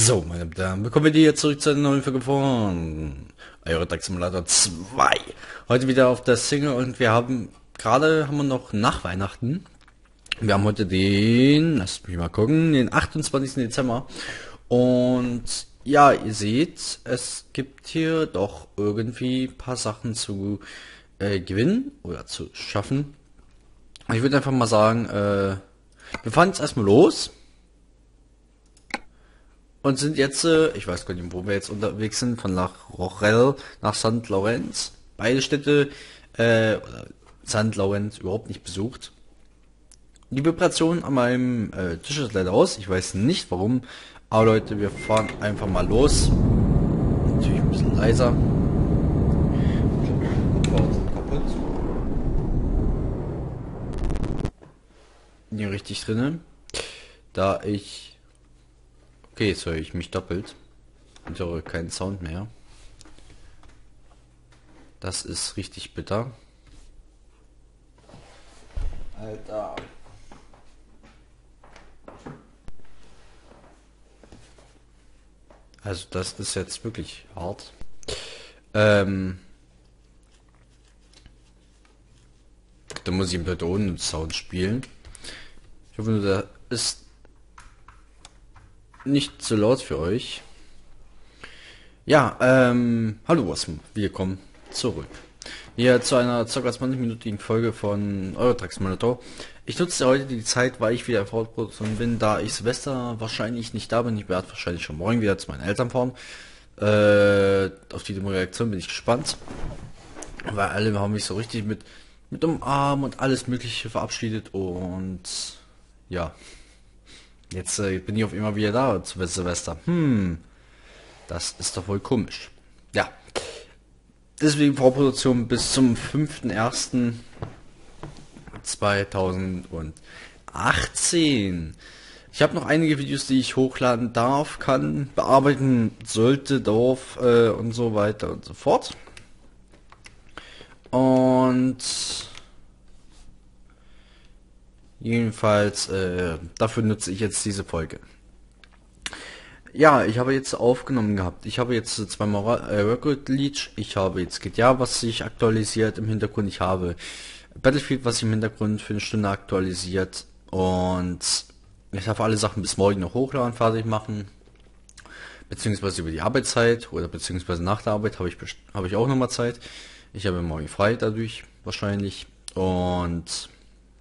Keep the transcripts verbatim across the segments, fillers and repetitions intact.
So, meine Damen, bekommen wir die jetzt zurück zu einer neuen Folge von Euro Truck Simulator zwei. Heute wieder auf der Single und wir haben, gerade haben wir noch nach Weihnachten. Wir haben heute den, lasst mich mal gucken, den achtundzwanzigsten Dezember. Und ja, ihr seht, es gibt hier doch irgendwie ein paar Sachen zu äh, gewinnen oder zu schaffen. Ich würde einfach mal sagen, äh, wir fahren jetzt erstmal los. Und sind jetzt, äh, ich weiß gar nicht, wo wir jetzt unterwegs sind, von La Rochelle nach Sankt Lorenz. Beide Städte, äh, oder Sankt Lorenz überhaupt nicht besucht. Die Vibration an meinem äh, Tisch ist leider aus. Ich weiß nicht warum. Aber Leute, wir fahren einfach mal los. Natürlich ein bisschen leiser. Kaputt. Hier richtig drinne. Da ich... Okay, jetzt höre ich mich doppelt und höre keinen Sound mehr. Das ist richtig bitter. Alter. Also das ist jetzt wirklich hart. Ähm, da muss ich bitte ohne Sound spielen. Ich hoffe nur, da ist nicht zu laut für euch. Ja, ähm, hallo Wasm, willkommen zurück. Hier zu einer ca. zwanzig-minütigen Folge von Euro Truck Simulator. Ich nutze heute die Zeit, weil ich wieder in Vorproduktion bin, da ich Silvester wahrscheinlich nicht da bin. Ich werde wahrscheinlich schon morgen wieder zu meinen Eltern fahren. Äh, auf die Reaktion bin ich gespannt. Weil alle haben mich so richtig mit, mit umarmen und alles mögliche verabschiedet und ja. Jetzt äh, bin ich auf immer wieder da zu Silvester. Hm, das ist doch wohl komisch. Ja, deswegen Vorproduktion bis zum fünften ersten zweitausendachtzehn. Ich habe noch einige Videos, die ich hochladen darf, kann, bearbeiten sollte, darf äh, und so weiter und so fort. Und... Jedenfalls, äh, dafür nutze ich jetzt diese Folge. Ja, ich habe jetzt aufgenommen gehabt. Ich habe jetzt zweimal äh, Record Leech. Ich habe jetzt G T A, was sich aktualisiert im Hintergrund. Ich habe Battlefield, was sich im Hintergrund für eine Stunde aktualisiert. Und ich darf alle Sachen bis morgen noch hochladen, fertig machen. Beziehungsweise über die Arbeitszeit oder beziehungsweise nach der Arbeit habe ich, habe ich auch nochmal Zeit. Ich habe morgen frei dadurch wahrscheinlich. Und...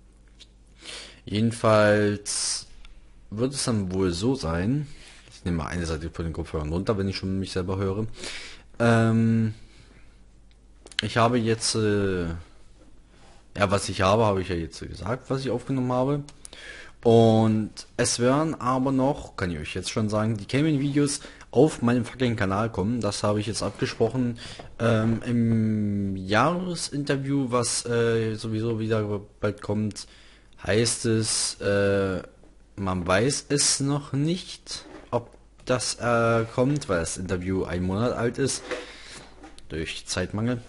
Jedenfalls wird es dann wohl so sein, ich nehme mal eine Seite von den Kopfhörern runter, wenn ich schon mich selber höre. Ähm, ich habe jetzt, äh, ja, was ich habe, habe ich ja jetzt gesagt, was ich aufgenommen habe. Und es werden aber noch, kann ich euch jetzt schon sagen, die Gaming-Videos auf meinem fucking Kanal kommen. Das habe ich jetzt abgesprochen ähm, im Jahresinterview, was äh, sowieso wieder bald kommt. Heißt es, äh, man weiß es noch nicht, ob das äh, kommt, weil das Interview ein Monat alt ist, durch Zeitmangel.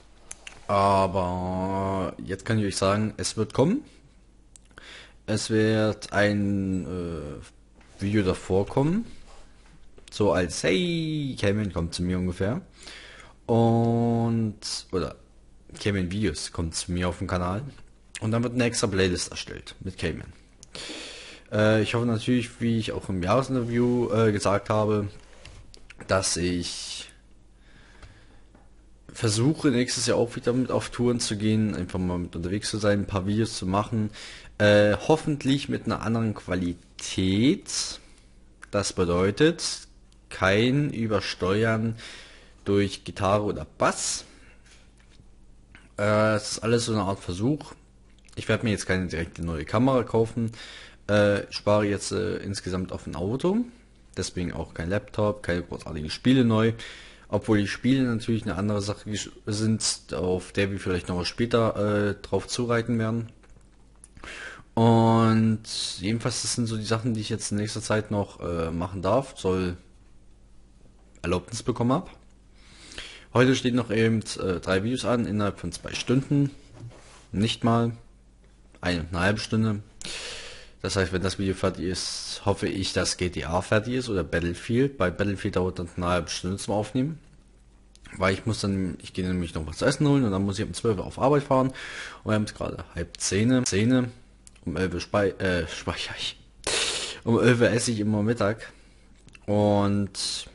Aber jetzt kann ich euch sagen, es wird kommen. Es wird ein äh, Video davor kommen, so als hey, Cayman kommt zu mir ungefähr. Und, oder Cayman Videos kommt zu mir auf dem Kanal. Und dann wird eine extra Playlist erstellt mit Cayman. Äh, ich hoffe natürlich, wie ich auch im Jahresinterview äh, gesagt habe, dass ich versuche nächstes Jahr auch wieder mit auf Touren zu gehen, einfach mal mit unterwegs zu sein, ein paar Videos zu machen. Äh, hoffentlich mit einer anderen Qualität. Das bedeutet kein Übersteuern durch Gitarre oder Bass. Äh, es ist alles so eine Art Versuch. Ich werde mir jetzt keine direkte neue Kamera kaufen, äh, spare jetzt äh, insgesamt auf ein Auto, deswegen auch kein Laptop, keine großartigen Spiele neu, obwohl die Spiele natürlich eine andere Sache sind, auf der wir vielleicht noch später äh, drauf zureiten werden. Und jedenfalls, das sind so die Sachen, die ich jetzt in nächster Zeit noch äh, machen darf, soll Erlaubnis bekommen habe. Heute stehen noch eben äh, drei Videos an, innerhalb von zwei Stunden, nicht mal. Eine, eine halbe Stunde. Das heißt, wenn das Video fertig ist, hoffe ich, dass G T A fertig ist oder Battlefield. Bei Battlefield dauert dann eine halbe Stunde zum Aufnehmen. Weil ich muss dann, ich gehe nämlich noch was zu essen holen und dann muss ich um zwölf Uhr auf Arbeit fahren. Und wir haben es gerade halb zehn. zehn. Um elf Uhr spei äh, speichere ich. Um elf Uhr esse ich immer Mittag. Und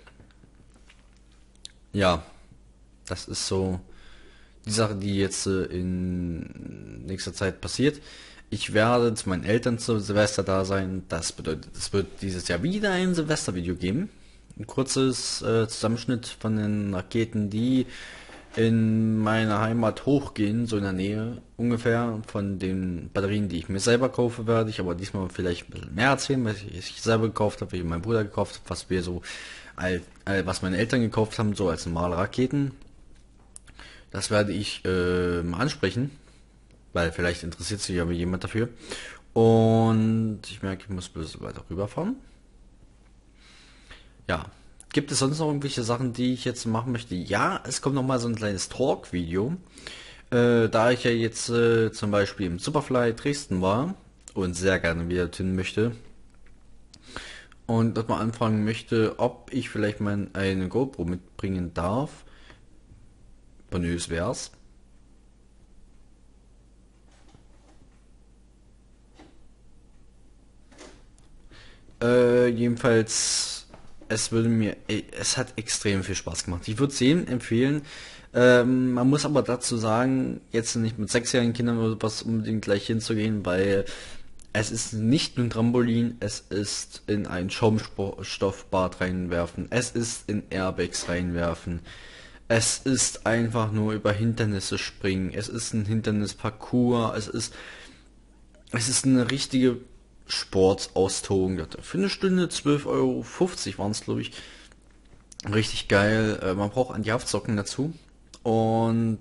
ja, das ist so die Sache, die jetzt äh, in nächster Zeit passiert. Ich werde zu meinen Eltern zu Silvester da sein. Das bedeutet, es wird dieses Jahr wieder ein Silvestervideo geben. Ein kurzes äh, Zusammenschnitt von den Raketen, die in meiner Heimat hochgehen, so in der Nähe ungefähr, von den Batterien, die ich mir selber kaufe, werde ich aber diesmal vielleicht ein bisschen mehr erzählen, was ich selber gekauft habe, wie mein Bruder gekauft hat, was wir so, all, all, was meine Eltern gekauft haben, so als normale Raketen. Das werde ich äh, mal ansprechen, weil vielleicht interessiert sich ja jemand dafür. Und ich merke, ich muss ein bisschen weiter rüberfahren. Ja. Gibt es sonst noch irgendwelche Sachen, die ich jetzt machen möchte? Ja, es kommt noch mal so ein kleines Talk-Video. Äh, da ich ja jetzt äh, zum Beispiel im Superfly Dresden war und sehr gerne wieder hin möchte und dort mal anfragen möchte, ob ich vielleicht mal eine GoPro mitbringen darf. Bonös wär's. Äh, jedenfalls... Es würde mir, es hat extrem viel Spaß gemacht. Ich würde es jedem empfehlen. Ähm, man muss aber dazu sagen, jetzt nicht mit sechsjährigen Kindern oder was unbedingt gleich hinzugehen, weil es ist nicht nur ein Trampolin, es ist in ein Schaumstoffbad reinwerfen, es ist in Airbags reinwerfen, es ist einfach nur über Hindernisse springen, es ist ein Hindernisparcours, es ist, es ist eine richtige Sportaustogung. Für eine Stunde zwölf Euro fünfzig waren es, glaube ich. Richtig geil. Äh, man braucht Anti-Haftsocken dazu. Und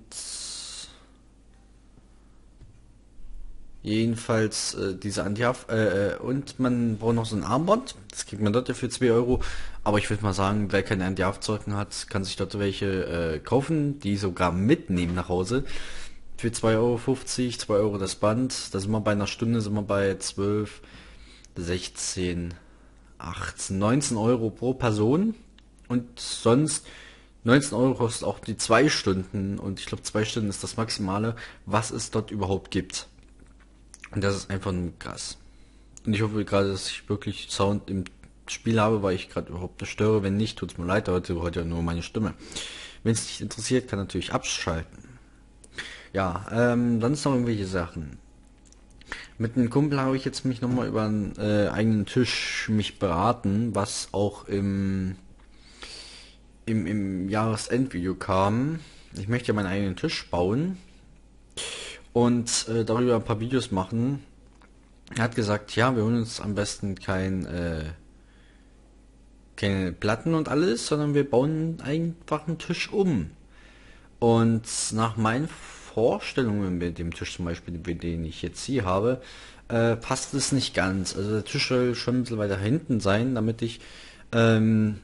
jedenfalls äh, diese Anti-Haft äh, und man braucht noch so ein Armband. Das kriegt man dort für zwei Euro. Aber ich würde mal sagen, wer keine Anti-Haftsocken hat, kann sich dort welche äh, kaufen, die sogar mitnehmen nach Hause. Für zwei Euro fünfzig, zwei Euro das Band. Da sind wir bei einer Stunde, sind wir bei zwölf, sechzehn, achtzehn, neunzehn Euro pro Person. Und sonst neunzehn Euro kostet auch die zwei Stunden. Und ich glaube, zwei Stunden ist das Maximale, was es dort überhaupt gibt. Und das ist einfach nur krass. Und ich hoffe gerade, dass ich wirklich Sound im Spiel habe, weil ich gerade überhaupt nicht störe. Wenn nicht, tut es mir leid, heute hört ja nur meine Stimme. Wenn es dich interessiert, kann natürlich abschalten. Ja, ähm, dann ist noch irgendwelche Sachen. Mit einem Kumpel habe ich jetzt mich nochmal über einen äh, eigenen Tisch mich beraten, was auch im, im, im Jahresendvideo kam. Ich möchte ja meinen eigenen Tisch bauen und äh, darüber ein paar Videos machen. Er hat gesagt, ja, wir holen uns am besten kein, äh, keine Platten und alles, sondern wir bauen einfach einen Tisch um. Und nach meinen Vorstellungen mit dem Tisch zum Beispiel, den ich jetzt hier habe, äh, passt es nicht ganz. Also der Tisch soll schon ein bisschen weiter hinten sein, damit ich, ähm,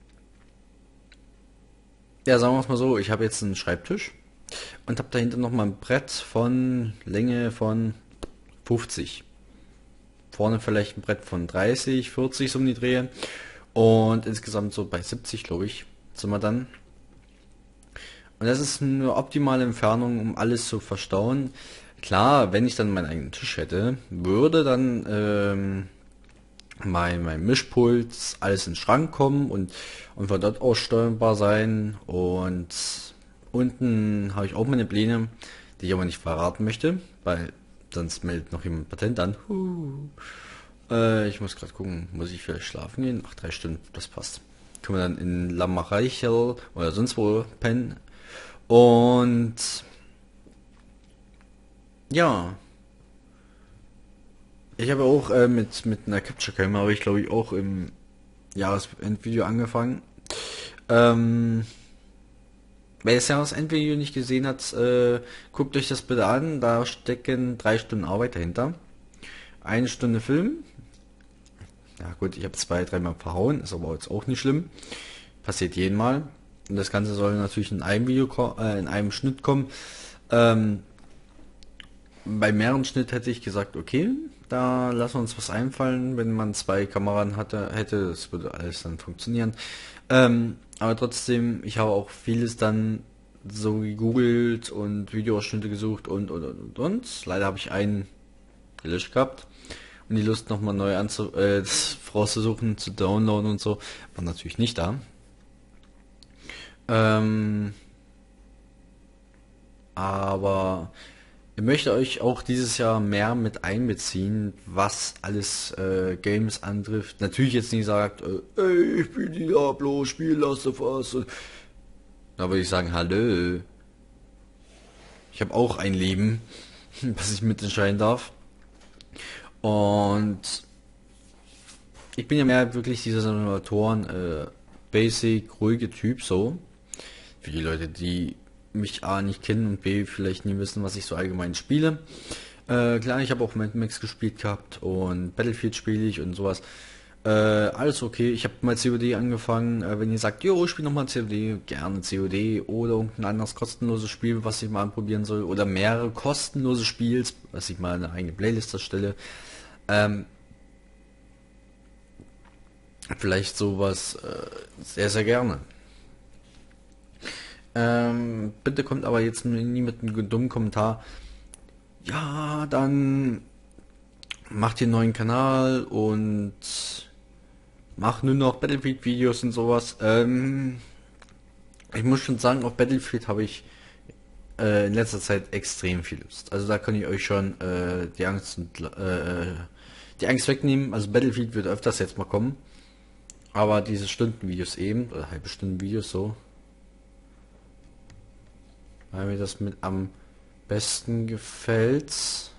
ja, sagen wir es mal so, ich habe jetzt einen Schreibtisch und habe dahinter noch mal ein Brett von Länge von fünfzig. Vorne vielleicht ein Brett von dreißig, vierzig so um die Dreh und insgesamt so bei siebzig, glaube ich, sind wir dann. Und das ist eine optimale Entfernung, um alles zu verstauen. Klar, wenn ich dann meinen eigenen Tisch hätte, würde dann ähm, mein, mein Mischpult alles in den Schrank kommen und, und von dort aus steuerbar sein. Und unten habe ich auch meine Pläne, die ich aber nicht verraten möchte, weil sonst meldet noch jemand Patent an. Huh. Äh, ich muss gerade gucken, muss ich vielleicht schlafen gehen? Ach, drei Stunden, das passt. Können wir dann in Lammareichel oder sonst wo pennen. Und ja, ich habe auch äh, mit mit einer Capture Cam habe ich glaube ich auch im Jahresendvideo angefangen. Ähm, wer das Jahresendvideo nicht gesehen hat, äh, guckt euch das bitte an. Da stecken drei Stunden Arbeit dahinter. Eine Stunde Film. Ja gut, ich habe zwei, dreimal verhauen, ist aber jetzt auch nicht schlimm. Passiert jeden Mal. Und das Ganze soll natürlich in einem Video, äh, in einem Schnitt kommen. Ähm, bei mehreren Schnitt hätte ich gesagt, okay, Da lassen wir uns was einfallen, wenn man zwei Kameras hatte, hätte, das würde alles dann funktionieren. Ähm, aber trotzdem, ich habe auch vieles dann so gegoogelt und Videoausschnitte gesucht und und und und. und. Leider habe ich einen gelöscht gehabt und die Lust nochmal neu anzu äh, das rauszusuchen, zu downloaden und so, war natürlich nicht da. Ähm, aber ich möchte euch auch dieses Jahr mehr mit einbeziehen, was alles äh, Games antrifft. Natürlich jetzt nicht sagt, äh, ey, ich spiele Diablo, spiel Last of Us. Da würde ich sagen, hallo. Ich habe auch ein Leben, was ich mitentscheiden darf. Und ich bin ja mehr wirklich dieser Simulatoren, äh, basic, ruhige Typ so. Für die Leute, die mich A nicht kennen und B vielleicht nie wissen, was ich so allgemein spiele. Äh, klar, ich habe auch Mad Max gespielt gehabt und Battlefield spiele ich und sowas. Äh, alles okay. Ich habe mal C O D angefangen. Äh, wenn ihr sagt, jo, ich spiele nochmal C O D, gerne C O D oder irgendein anderes kostenloses Spiel, was ich mal anprobieren soll. Oder mehrere kostenlose Spiels, was ich mal eine eigene Playlist erstelle. Ähm, vielleicht sowas äh, sehr, sehr gerne. Ähm, bitte kommt aber jetzt nie mit einem dummen Kommentar. Ja, dann macht ihr einen neuen Kanal und macht nur noch Battlefield-Videos und sowas. Ähm, ich muss schon sagen, auf Battlefield habe ich äh, in letzter Zeit extrem viel Lust. Also da kann ich euch schon äh, die Angst und, äh, die Angst wegnehmen. Also Battlefield wird öfters jetzt mal kommen. Aber diese Stundenvideos eben, oder halbe Stunden Videos so, weil mir das mit am besten gefällt.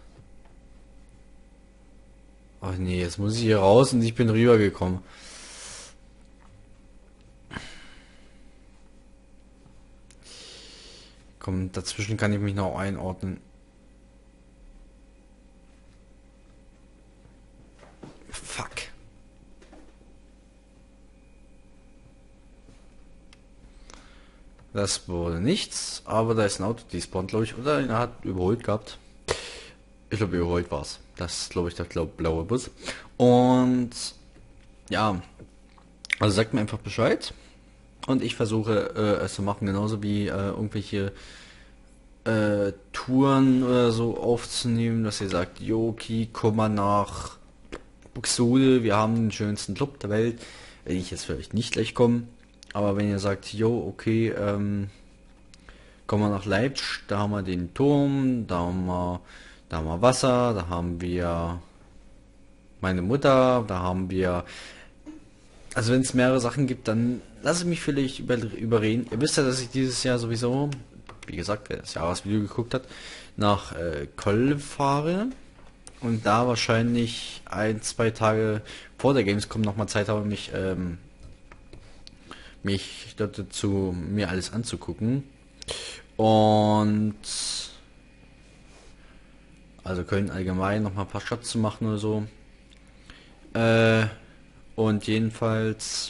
Ach nee, jetzt muss ich hier raus und ich bin rübergekommen. Komm, dazwischen kann ich mich noch einordnen. Fuck. Das wurde nichts, aber da ist ein Auto despawned, glaube ich, oder er hat überholt gehabt. Ich glaube, überholt war's. Das ist, glaube ich, der glaub, blaue Bus. Und ja, also sagt mir einfach Bescheid. Und ich versuche äh, es zu machen, genauso wie äh, irgendwelche äh, Touren oder so aufzunehmen, dass ihr sagt, jo, okay, komm mal nach Buxtehude, wir haben den schönsten Club der Welt. Wenn ich jetzt vielleicht nicht gleich komme, aber wenn ihr sagt, jo, okay, ähm, kommen wir nach Leipzig, da haben wir den Turm, da haben wir, da haben wir Wasser, da haben wir meine Mutter, da haben wir, also wenn es mehrere Sachen gibt, dann lasse ich mich vielleicht über, überreden. Ihr wisst ja, dass ich dieses Jahr sowieso, wie gesagt, wer das Jahresvideo geguckt hat, nach äh, Köln fahre und da wahrscheinlich ein, zwei Tage vor der Gamescom nochmal Zeit habe, mich, ähm, mich dort dazu mir alles anzugucken. Und also Köln allgemein nochmal ein paar Shots zu machen oder so. Äh, und jedenfalls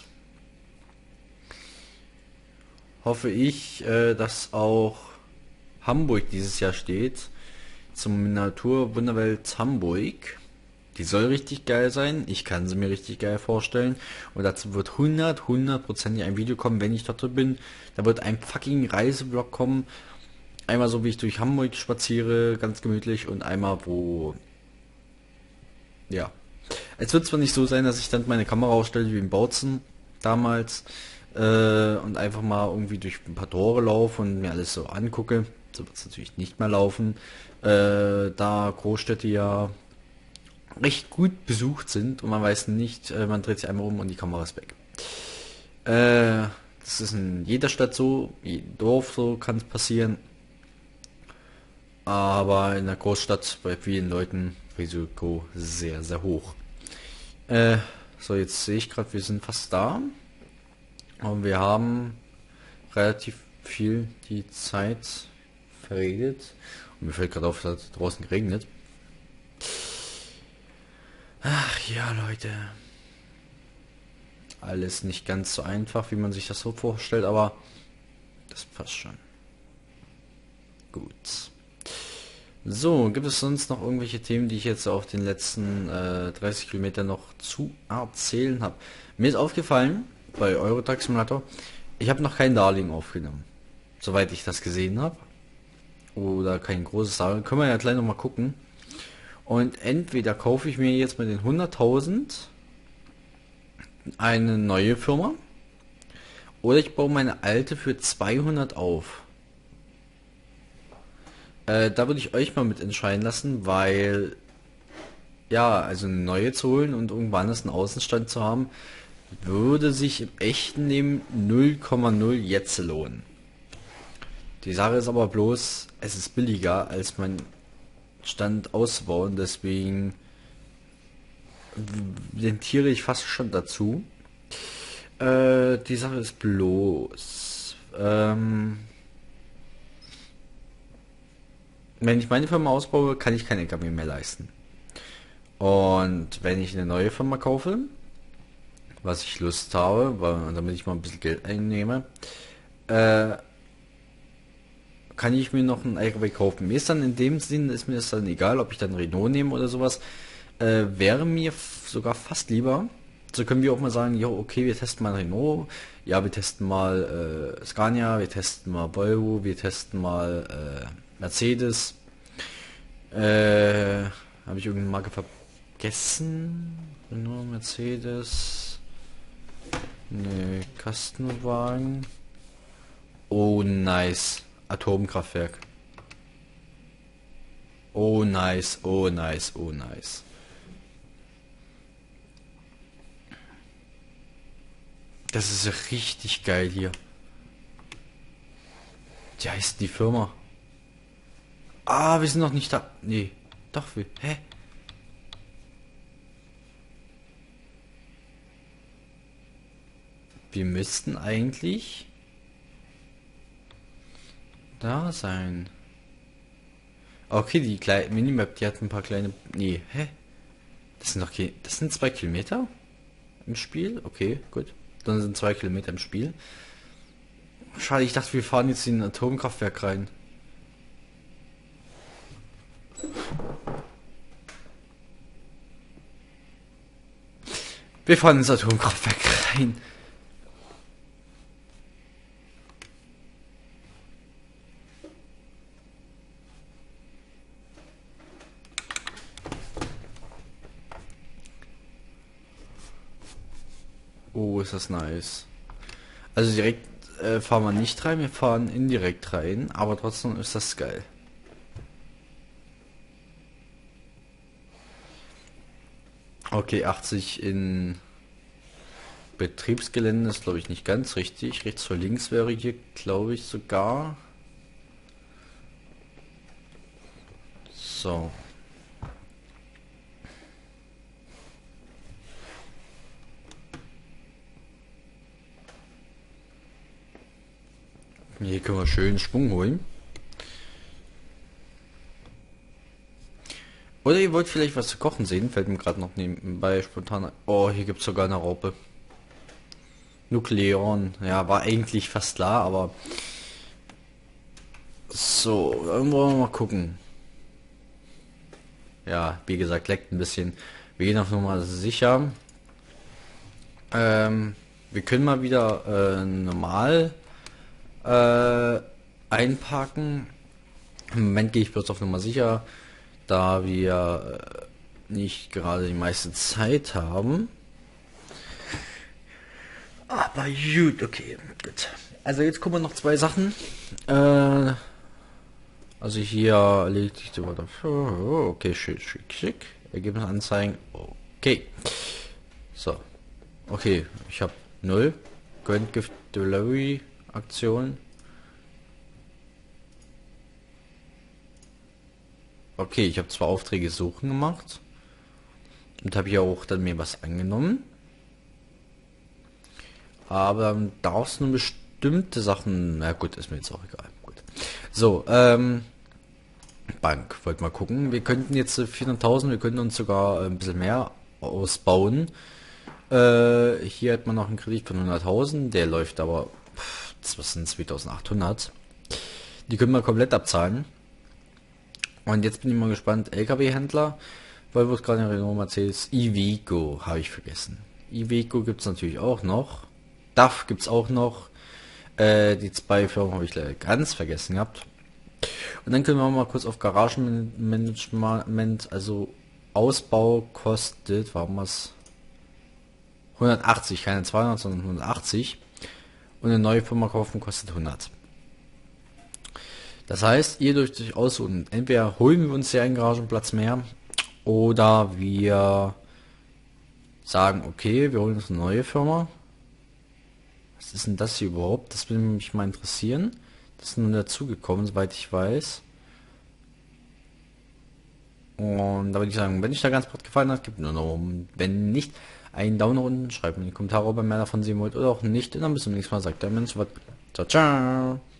hoffe ich, äh, dass auch Hamburg dieses Jahr steht. Zum Miniatur Wunderwelt Hamburg. Die soll richtig geil sein. Ich kann sie mir richtig geil vorstellen. Und dazu wird hundert, hundertprozentig ein Video kommen, wenn ich dort bin. Da wird ein fucking Reisevlog kommen. Einmal so, wie ich durch Hamburg spaziere, ganz gemütlich. Und einmal, wo... Ja. Es wird zwar nicht so sein, dass ich dann meine Kamera ausstelle wie in Bautzen damals. Äh, und einfach mal irgendwie durch ein paar Tore laufe und mir alles so angucke. So wird es natürlich nicht mehr laufen. Äh, da Großstädte ja recht gut besucht sind und man weiß nicht, äh, man dreht sich einmal um und die Kamera ist weg. Äh, das ist in jeder Stadt so, jedem Dorf so kann es passieren. Aber in der Großstadt bei vielen Leuten Risiko sehr, sehr hoch. Äh, so, jetzt sehe ich gerade, wir sind fast da. Und wir haben relativ viel die Zeit verredet. Und mir fällt gerade auf, dass es draußen geregnet. Ach ja, Leute. Alles nicht ganz so einfach, wie man sich das so vorstellt, aber das passt schon. Gut. So, gibt es sonst noch irgendwelche Themen, die ich jetzt auf den letzten äh, dreißig Kilometern noch zu erzählen habe? Mir ist aufgefallen, bei Eurotruck Simulator, ich habe noch kein Darlehen aufgenommen. Soweit ich das gesehen habe. Oder kein großes Darlehen. Können wir ja gleich nochmal gucken. Und entweder kaufe ich mir jetzt mit den hunderttausend eine neue Firma. Oder ich baue meine alte für zweihundert auf. Äh, da würde ich euch mal mit entscheiden lassen, weil ja, also eine neue zu holen und irgendwann einen Außenstand zu haben, würde sich im echten Leben null Komma null jetzt lohnen. Die Sache ist aber bloß, es ist billiger als mein Stand auszubauen, deswegen tentiere ich fast schon dazu. Äh, die Sache ist bloß, ähm, wenn ich meine Firma ausbaue, kann ich kein L K W mehr leisten. Und wenn ich eine neue Firma kaufe, was ich Lust habe, weil, damit ich mal ein bisschen Geld einnehme, äh, kann ich mir noch einen L K W kaufen. Mir ist dann in dem Sinn, ist mir das dann egal, ob ich dann Renault nehme oder sowas, äh, wäre mir sogar fast lieber. So können wir auch mal sagen, jo, okay, wir testen mal Renault, ja, wir testen mal äh, Scania, wir testen mal Volvo, wir testen mal äh, Mercedes. Äh, habe ich irgendeine Marke vergessen? Renault, Mercedes, ne, Kastenwagen. Oh, nice. Atomkraftwerk. Oh, nice, oh, nice, oh, nice. Das ist ja richtig geil hier. Wie heißt die Firma? Ah, wir sind noch nicht da. Nee, doch, wir. Hä? Wir müssten eigentlich da sein. Okay, die kleine Minimap, die hat ein paar kleine. Nee, hä? Das sind doch ke- das sind zwei Kilometer im Spiel? Okay, gut. Dann sind zwei Kilometer im Spiel. Schade, ich dachte, wir fahren jetzt in ein Atomkraftwerk rein. Wir fahren ins Atomkraftwerk rein. Oh, ist das nice. Also direkt äh, fahren wir nicht rein, wir fahren indirekt rein, aber trotzdem ist das geil. Okay, achtzig in Betriebsgelände ist glaube ich nicht ganz richtig. Rechts vor links wäre hier glaube ich sogar. So. Hier können wir schön Schwung holen. Oder ihr wollt vielleicht was zu kochen sehen, fällt mir gerade noch nebenbei spontan ein. Oh, hier gibt es sogar eine Raupe. Nukleon. Ja, war eigentlich fast klar, aber... So, dann wollen wir mal gucken. Ja, wie gesagt, leckt ein bisschen. Wir gehen auf Nummer sicher. Ähm, wir können mal wieder äh, normal äh, einparken. Im Moment gehe ich bloß auf Nummer sicher, da wir äh, nicht gerade die meiste Zeit haben. Aber gut, okay, gut. Also jetzt gucken wir noch zwei Sachen. Äh, also hier erledigt sich weiter. Oh, okay, schick, schick, schick. Ergebnis anzeigen. Okay. So. Okay, ich habe null. Grant Gift Delivery Aktion. Okay, ich habe zwei Aufträge suchen gemacht. Und habe ja auch dann mir was angenommen. Aber dann darfst du nur bestimmte Sachen. Na gut, ist mir jetzt auch egal. Gut. So, ähm. Bank, wollt mal gucken. Wir könnten jetzt vierhunderttausend, wir könnten uns sogar ein bisschen mehr ausbauen. Äh, hier hat man noch einen Kredit von hunderttausend, der läuft aber, pff, das sind zweitausendachthundert. Die können wir komplett abzahlen. Und jetzt bin ich mal gespannt, L K W-Händler, Volvo, Scania, Renault, Mercedes, Iveco habe ich vergessen. Iveco gibt es natürlich auch noch. D A F gibt es auch noch. Äh, die zwei Firmen habe ich leider ganz vergessen gehabt. Und dann können wir mal kurz auf Garagenmanagement, also Ausbau kostet, warum was hundertachtzig, keine zweihundert, sondern hundertachtzig. Und eine neue Firma kaufen kostet hundert. Das heißt, ihr dürft euch aussuchen, entweder holen wir uns ja einen Garagenplatz mehr oder wir sagen, okay, wir holen uns eine neue Firma. Was ist denn das hier überhaupt? Das würde mich mal interessieren. Das ist nun dazugekommen, soweit ich weiß. Und da würde ich sagen, wenn euch der ganze Part gefallen hat, gebt nur noch um. Wenn nicht, einen Daumen nach unten, schreibt mir in die Kommentare, ob ihr mehr davon sehen wollt oder auch nicht. Und dann bis zum nächsten Mal, sagt der Mensch was. Ciao, ciao.